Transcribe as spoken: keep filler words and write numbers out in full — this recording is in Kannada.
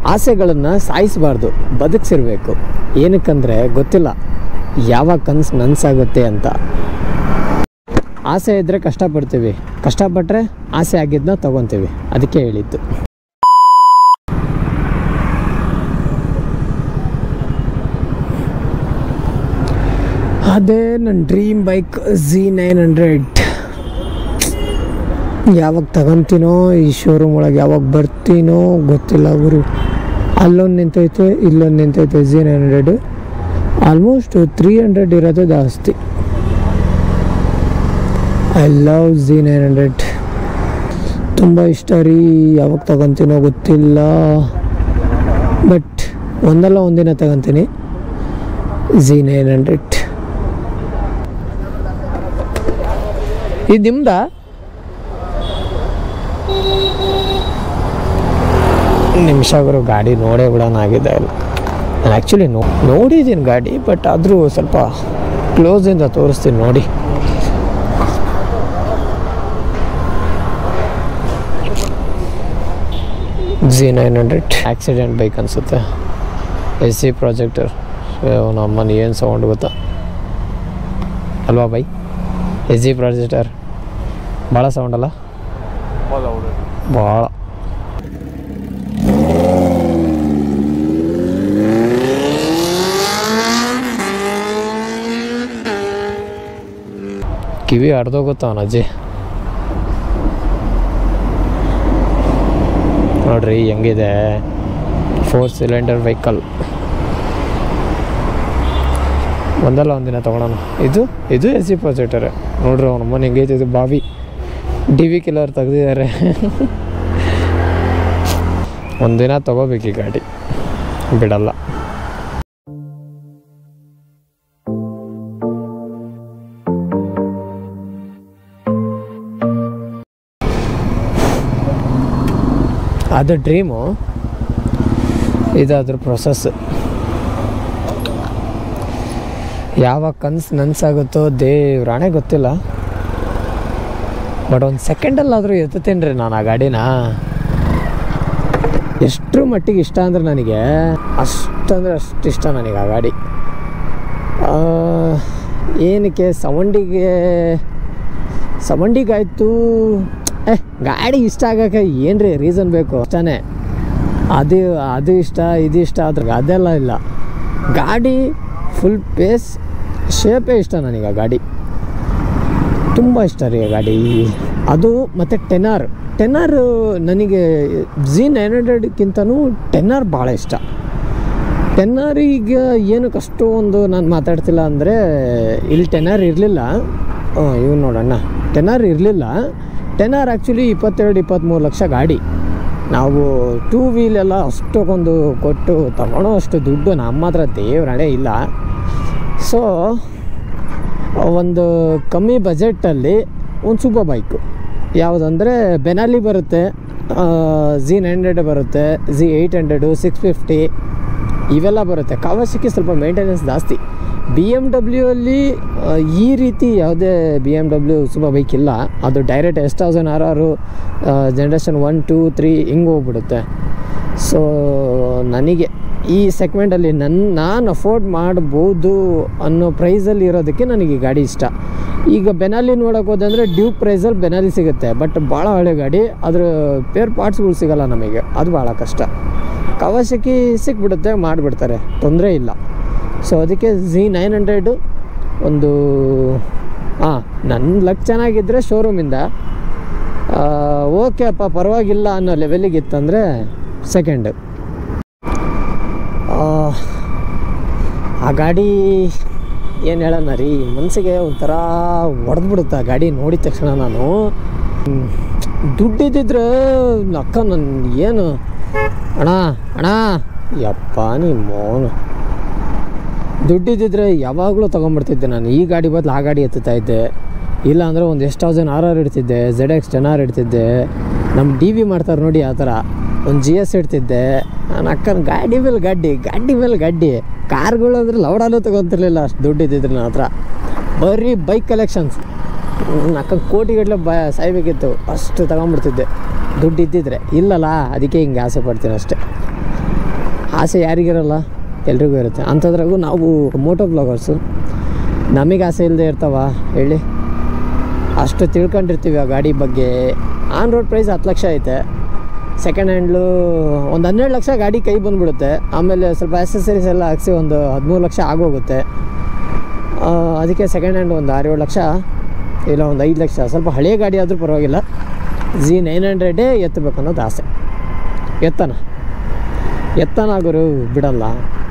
ಆಸೆಗಳನ್ನು ಸಾಯಿಸಬಾರ್ದು, ಬದುಕಿಸಿರ್ಬೇಕು. ಏನಕ್ಕಂದರೆ ಗೊತ್ತಿಲ್ಲ ಯಾವಾಗ ಕನಸು ನನಸಾಗುತ್ತೆ ಅಂತ. ಆಸೆ ಇದ್ದರೆ ಕಷ್ಟಪಡ್ತೀವಿ, ಕಷ್ಟಪಟ್ಟರೆ ಆಸೆ ಆಗಿದ್ದನ್ನ ತೊಗೊತೀವಿ. ಅದಕ್ಕೆ ಹೇಳಿದ್ದು. ಅದೇ ನನ್ನ dream bike Z nine hundred. ಯಾವಾಗ ತಗೊತೀನೋ, ಈ ಶೋರೂಮ್ ಒಳಗೆ ಯಾವಾಗ ಬರ್ತೀನೋ ಗೊತ್ತಿಲ್ಲ ಗುರು. ಅಲ್ಲೊಂದು ನಿಂತೈತೆ, ಇಲ್ಲೊಂದು ನಿಂತೈತೆ. Z nine hundred almost three hundred ಇರೋದೇ ಜಾಸ್ತಿ. I love Z nine hundred, ತುಂಬ ಇಷ್ಟ ರೀ. ಯಾವಾಗ ತಗೊತೀನೋ ಗೊತ್ತಿಲ್ಲ, ಬಟ್ ಒಂದಲ್ಲ ಒಂದಿನ ತಗೊತೀನಿ ಝಿ ನೈನ್ ಹಂಡ್ರೆಡ್. ಇದು ನಿಮ್ದಾ? ನಿಮಿಷ ಗುರು, ಗಾಡಿ ನೋಡೇ ಬಿಡೋಣ ಆಗಿದೆ. ಅಲ್ಲ, ನಾನು ಆ್ಯಕ್ಚುಲಿ ನೋ ನೋಡಿದ್ದೀನಿ ಗಾಡಿ, ಬಟ್ ಆದರೂ ಸ್ವಲ್ಪ ಕ್ಲೋಸಿಂದ ತೋರಿಸ್ತೀನಿ ನೋಡಿ. Z nine hundred accident bike ಅನಿಸುತ್ತೆ. ಎಸ್ ಸಿ ಪ್ರಾಜೆಕ್ಟರ್ ನಮ್ಮನೆ ಏನು ಸೌಂಡ್ ಗೊತ್ತಾ ಅಲ್ವಾ ಬೈ? ಎಸ್ ಜಿ ಪ್ರಾಜೆಕ್ಟರ್ ಭಾಳ ಸೌಂಡ್ ಅಲ್ಲ? ಭಾಳ. ಕಿವಿ ಅರ್ಧೋಗುತ್ತವನ ಅಜ್ಜಿ. ನೋಡ್ರಿ ಹೆಂಗಿದೆ ಫೋರ್ ಸಿಲಿಂಡರ್ ವೆಹಿಕಲ್. ಒಂದಲ್ಲ ಒಂದಿನ ತೊಗೊಳೋಣ. ಇದು ಇದು ಎಸ್ ಸಿ ಪ್ರಾಜೆಕ್ಟರೇ ನೋಡ್ರಿ. ಅವ್ನ ಅಮ್ಮನ ಹೆಂಗೈತೆ ಇದು ಬಾವಿ. ಡಿ ವಿ ಕಿಲ್ಲರ್ ತೆಗ್ದಿದ್ದಾರೆ. ಒಂದಿನ ತೊಗೋಬೇಕು ಈ ಗಾಡಿ, ಬಿಡಲ್ಲ. ಅದು ಡ್ರೀಮು, ಇದಾದ್ರ ಪ್ರೊಸೆಸ್. ಯಾವಾಗ ಕನಸು ನನಸಾಗುತ್ತೋ ದೇವ್ರಾಣೆ ಗೊತ್ತಿಲ್ಲ, ಬಟ್ ಒಂದು ಸೆಕೆಂಡಲ್ಲಾದರೂ ಎತ್ತುತ್ತೇನೆ ರೀ ನಾನು ಆ ಗಾಡಿನ. ಎಷ್ಟರ ಮಟ್ಟಿಗೆ ಇಷ್ಟ ಅಂದರೆ ನನಗೆ, ಅಷ್ಟಂದರೆ ಅಷ್ಟು ಇಷ್ಟ ನನಗೆ ಆ ಗಾಡಿ. ಏನಕ್ಕೆ ಸೌಂಡಿಗೆ ಸೌಂಡಿಗಾಯ್ತು. ಏ ಗಾಡಿ ಇಷ್ಟ ಆಗೋಕ್ಕೆ ಏನು ರೀ ರೀಸನ್ ಬೇಕು? ಇಷ್ಟನೇ, ಅದು ಅದು ಇಷ್ಟ ಇದು ಇಷ್ಟ ಆದ್ರೆ ಅದೆಲ್ಲ ಇಲ್ಲ. ಗಾಡಿ ಫುಲ್ ಪೇಸ್ ಶೇಪೇ ಇಷ್ಟ ನನಗೆ. ಆ ಗಾಡಿ ತುಂಬ ಇಷ್ಟ ರೀ ಆ ಗಾಡಿ. ಅದು ಮತ್ತು ಟೆನಾರ್ ಟೆನಾರ್ ನನಗೆ ಝಿ ನೈನ್ ಹಂಡ್ರೆಡ್ಗಿಂತನೂ ಟೆನಾರ್ ಭಾಳ ಇಷ್ಟ. ಟೆನ್ನಾರ್ ಈಗ ಏನಕ್ಕೆ ಅಷ್ಟೊಂದು ನಾನು ಮಾತಾಡ್ತಿಲ್ಲ ಅಂದರೆ, ಇಲ್ಲಿ ಟೆನಾರ್ ಇರಲಿಲ್ಲ. ಇವ್ನು ನೋಡೋಣ, ಟೆನಾರ್ ಇರಲಿಲ್ಲ. ಟೆನಾರ್ ಆ್ಯಕ್ಚುಲಿ ಇಪ್ಪತ್ತೆರಡು ಇಪ್ಪತ್ತ್ಮೂರು ಲಕ್ಷ ಗಾಡಿ. ನಾವು ಟೂ ವೀಲೆಲ್ಲ ಅಷ್ಟೊಂದು ಕೊಟ್ಟು ತಗೊಳ್ಳೋ ಅಷ್ಟು ದುಡ್ಡು ನಮ್ಮ ಹತ್ರ ದೇವ್ರಡೆ ಇಲ್ಲ. ಸೊ ಒಂದು ಕಮ್ಮಿ ಬಜೆಟಲ್ಲಿ ಒಂದು ಸೂಪರ್ ಬೈಕು ಯಾವುದಂದರೆ ಬೆನಾಲಿ ಬರುತ್ತೆ, ಝಿ ನೈನ್ ಹಂಡ್ರೆಡ್ ಬರುತ್ತೆ, Z eight hundred, six fifty ಇವೆಲ್ಲ ಬರುತ್ತೆ. ಕಾವಾಸಕಿ ಸ್ವಲ್ಪ ಮೇಂಟೆನೆನ್ಸ್ ಜಾಸ್ತಿ. ಬಿ ಎಮ್ ಡಬ್ಲ್ಯೂ ಅಲ್ಲಿ ಈ ರೀತಿ ಯಾವುದೇ B M W super bike ಇಲ್ಲ. ಅದು ಡೈರೆಕ್ಟ್ ಎಸ್ ತೌಸಂಡ್ ಆರ್ ಆರು ಜನ್ರೇಷನ್ ಒನ್ ಟೂ ತ್ರೀ ಹಿಂಗೆ ಹೋಗ್ಬಿಡುತ್ತೆ. ಸೊ ನನಗೆ ಈ ಸೆಗ್ಮೆಂಟಲ್ಲಿ ನನ್ನ ನಾನು ಅಫೋರ್ಡ್ ಮಾಡ್ಬೋದು ಅನ್ನೋ ಪ್ರೈಸಲ್ಲಿ ಇರೋದಕ್ಕೆ ನನಗೆ ಈ ಗಾಡಿ ಇಷ್ಟ. ಈಗ ಬೆನಾಲಿ ನೋಡೋಕೆ ಹೋದೆ ಅಂದರೆ ಡ್ಯೂಕ್ ಪ್ರೈಸಲ್ಲಿ ಬೆನಾಲಿ ಸಿಗುತ್ತೆ, ಬಟ್ ಭಾಳ ಹಳೆ ಗಾಡಿ, ಅದ್ರ ಪೇರ್ ಪಾರ್ಟ್ಸ್ಗಳು ಸಿಗೋಲ್ಲ ನಮಗೆ, ಅದು ಭಾಳ ಕಷ್ಟ. ಕಾವಾಸಕಿ ಸಿಕ್ಬಿಡುತ್ತೆ, ಮಾಡಿಬಿಡ್ತಾರೆ, ತೊಂದರೆ ಇಲ್ಲ. ಸೊ ಅದಕ್ಕೆ ಝಿ ನೈನ್ ಹಂಡ್ರೆಡು ಒಂದು ಹಾಂ ನನ್ನ ಲಕ್ ಚೆನ್ನಾಗಿದ್ದರೆ ಶೋರೂಮಿಂದ ಓಕೆ ಅಪ್ಪ ಪರವಾಗಿಲ್ಲ ಅನ್ನೋ ಲೆವೆಲಿಗೆ ಇತ್ತಂದರೆ ಸೆಕೆಂಡ್. ಆ ಗಾಡಿ ಏನು ಹೇಳೋಣ ರೀ, ಮನಸ್ಸಿಗೆ ಒಂಥರ ಹೊಡೆದ್ಬಿಡುತ್ತೆ ಆ ಗಾಡಿ ನೋಡಿದ ತಕ್ಷಣ. ನಾನು ದುಡ್ಡಿದ್ದಿದ್ರೆ ಅಕ್ಕ ನನ್ನ ಏನು ಅಣ್ಣ ಅಣ್ಣ ಯಪ್ಪ ನಿಮ್ಮೋನು ದುಡ್ಡಿದ್ದಿದ್ರೆ ಯಾವಾಗಲೂ ತೊಗೊಂಬಿಡ್ತಿದ್ದೆ ನಾನು. ಈ ಗಾಡಿ ಬದಲು ಆ ಗಾಡಿ ಎತ್ತುತ್ತಾ ಇದ್ದೆ. ಇಲ್ಲ ಅಂದರೆ ಒಂದು ಎಷ್ಟು ತೌಸಂಡ್ ಆರ್ ಆರ್ ಇಡ್ತಿದ್ದೆ, ಝೆಡ್ ಎಕ್ಸ್ ಟೆನ್ ಆರ್ ಇಡ್ತಿದ್ದೆ. ನಮ್ಮ ಡಿ ವಿ ಮಾಡ್ತಾರೆ ನೋಡಿ ಆ ಥರ ಒಂದು ಜಿ ಎಸ್ ಇಡ್ತಿದ್ದೆ. ನಾನು ಅಕ್ಕನ ಗಾಡಿ ಮೇಲೆ ಗಾಡಿ ಗಾಡಿ ಮೇಲೆ ಗಾಡಿ ಕಾರ್ಗಳು ಅಂದರೆ ಲೌಡಲ್ಲೂ ತೊಗೊತಿರ್ಲಿಲ್ಲ, ಅಷ್ಟು ದುಡ್ಡು ಇದ್ದಿದ್ರೆ ನನ್ನ ಹತ್ರ. ಬರೀ ಬೈಕ್ ಕಲೆಕ್ಷನ್ಸ್. ನನ್ನ ಅಕ್ಕನ ಕೋಟಿಗಟ್ಟಲೆ ಬ ಸಾಯ್ಬೇಕಿತ್ತು, ಅಷ್ಟು ತಗೊಂಬಿಡ್ತಿದ್ದೆ ದುಡ್ಡು ಇದ್ದಿದ್ರೆ. ಇಲ್ಲಲ್ಲ, ಅದಕ್ಕೆ ಹಿಂಗೆ ಆಸೆ ಪಡ್ತೀನಿ ಅಷ್ಟೇ. ಆಸೆ ಯಾರಿಗಿರಲ್ಲ, ಎಲ್ರಿಗೂ ಇರುತ್ತೆ. ಅಂಥದ್ರಾಗೂ ನಾವು ಮೋಟೋ ಬ್ಲಾಗರ್ಸು, ನಮಗೆ ಆಸೆ ಇಲ್ಲದೆ ಇರ್ತಾವ ಹೇಳಿ? ಅಷ್ಟು ತಿಳ್ಕೊಂಡಿರ್ತೀವಿ ಆ ಗಾಡಿ ಬಗ್ಗೆ. ಆನ್ ರೋಡ್ ಪ್ರೈಸ್ ಹತ್ತು ಲಕ್ಷ ಐತೆ, ಸೆಕೆಂಡ್ ಹ್ಯಾಂಡ್ಲು ಒಂದು ಹನ್ನೆರಡು ಲಕ್ಷ ಗಾಡಿ ಕೈ ಬಂದುಬಿಡುತ್ತೆ. ಆಮೇಲೆ ಸ್ವಲ್ಪ ಆಕ್ಸೆಸರೀಸ್ ಎಲ್ಲ ಹಾಕ್ಸಿ ಒಂದು ಹದಿಮೂರು ಲಕ್ಷ ಆಗೋಗುತ್ತೆ. ಅದಕ್ಕೆ ಸೆಕೆಂಡ್ ಹ್ಯಾಂಡ್ ಒಂದು ಆರು ಏಳು ಲಕ್ಷ ಇಲ್ಲ ಒಂದು ಐದು ಲಕ್ಷ, ಸ್ವಲ್ಪ ಹಳೆಯ ಗಾಡಿ ಆದರೂ ಪರವಾಗಿಲ್ಲ, ಝಿ ನೈನ್ ಹಂಡ್ರೆಡೇ ಎತ್ತಬೇಕು ಅನ್ನೋದು ಆಸೆ. ಎತ್ತನ ಎತ್ತನ ಗುರು, ಬಿಡಲ್ಲ.